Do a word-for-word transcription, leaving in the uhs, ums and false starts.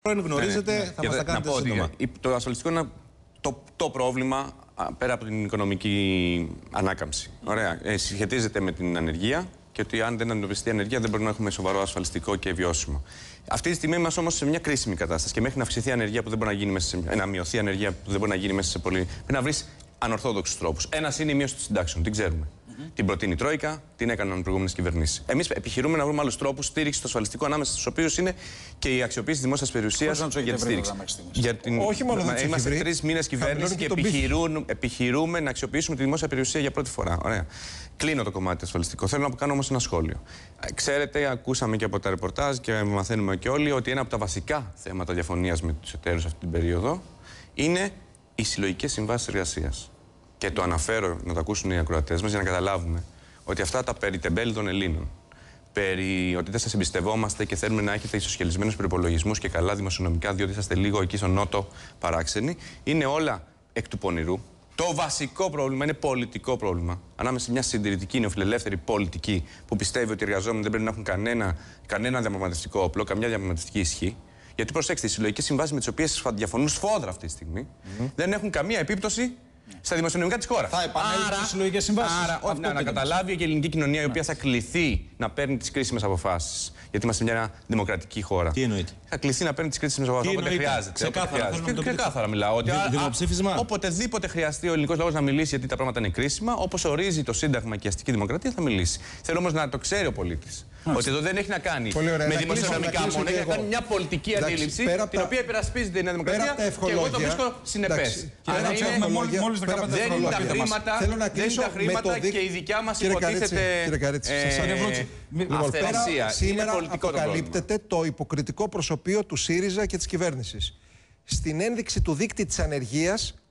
πρώην γνωρίζετε, ναι, ναι. θα μας τα κάνετε σύντομα. Το ασφαλιστικό είναι το, το πρόβλημα πέρα από την οικονομική ανάκαμψη. Ωραία. Ε, συσχετίζεται με την ανεργία και ότι αν δεν αντιμετωπιστεί η ανεργία δεν μπορούμε να έχουμε σοβαρό ασφαλιστικό και βιώσιμο. Αυτή τη στιγμή είμαστε όμως σε μια κρίσιμη κατάσταση και μέχρι να αυξηθεί η ανεργία που δεν μπορεί να γίνει μέσα σε, να μειωθεί η ανεργία που δεν μπορεί να γίνει μέσα σε πολύ. Πρέπει να βρει ανορθόδοξους τρόπους. Ένας είναι η μείωση των συντάξεων, την ξέρουμε. Mm-hmm. Την προτείνει η Τρόικα, την έκαναν οι προηγούμενες κυβερνήσεις. Εμείς επιχειρούμε να βρούμε άλλους τρόπους στήριξης του ασφαλιστικού, ανάμεσα στους οποίους είναι και η αξιοποίηση δημόσιας περιουσίας για τη στήριξη. Για την... Όχι μόνο να Είμαστε τρεις μήνες κυβέρνηση και επιχειρούν, επιχειρούμε να αξιοποιήσουμε τη δημόσια περιουσία για πρώτη φορά. Ωραία. Κλείνω το κομμάτι ασφαλιστικό. Θέλω να κάνω όμως ένα σχόλιο. Ξέρετε, ακούσαμε και από τα ρεπορτάζ και μαθαίνουμε και όλοι ότι ένα από τα βασικά θέματα διαφωνίας με τους εταίρους αυτή την περίοδο είναι οι συλλογικές συμβάσεις εργασίας. Και το αναφέρω να το ακούσουν οι ακροατές μας για να καταλάβουμε ότι αυτά τα περί τεμπέλη των Ελλήνων, περί ότι δεν σας εμπιστευόμαστε και θέλουμε να έχετε ισοσχελισμένους προϋπολογισμούς και καλά δημοσιονομικά, διότι είσαστε λίγο εκεί στον νότο παράξενοι, είναι όλα εκ του πονηρού. Το βασικό πρόβλημα είναι πολιτικό πρόβλημα. Ανάμεσα σε μια συντηρητική νεοφιλελεύθερη πολιτική που πιστεύει ότι οι εργαζόμενοι δεν πρέπει να έχουν κανένα, κανένα διαπραγματευτικό όπλο, καμιά διαπραγματευτική ισχύ. Γιατί προσέξτε, οι συλλογικές συμβάσεις με τις οποίες διαφωνούν σφόδρα αυτή τη στιγμή mm-hmm. δεν έχουν καμία επίπτωση στα δημοσιονομικά της χώρας. Θα επανέλθουν στις συλλογικές συμβάσεις. Άρα, αυτό να, να καταλάβει και η ελληνική κοινωνία, η οποία θα κληθεί να παίρνει τις κρίσιμες αποφάσεις. Γιατί είμαστε μια δημοκρατική χώρα. Τι εννοείται? Θα κληθεί να παίρνει τις κρίσιμες αποφάσεις όποτε χρειάζεται. Ξεκάθαρα, ξεκάθαρα μιλάω. Ότι δημοψήφισμα. Οποτεδήποτε χρειαστεί ο ελληνικός λαός να μιλήσει γιατί τα πράγματα είναι κρίσιμα, όπως ορίζει το Σύνταγμα και η αστική δημοκρατία, θα μιλήσει. Θέλω όμως να το ξέρει ο πολίτης. Ότι εδώ δεν έχει να κάνει με δημοσιονομικά μόνο, έχει να κάνει μια πολιτική αντίληψη την οποία υπερασπίζεται η Νέα Δημοκρατία και εγώ το βρίσκω συνεπές. Δεν είναι τα χρήματα, δεν είναι τα χρήματα και η δικιά μας υποτίθεται αυθαιρεσία. Σήμερα αποκαλύπτεται το υποκριτικό προσωπείο του ΣΥΡΙΖΑ και της κυβέρνησης. Στην ένδειξη του δείκτη της ανεργίας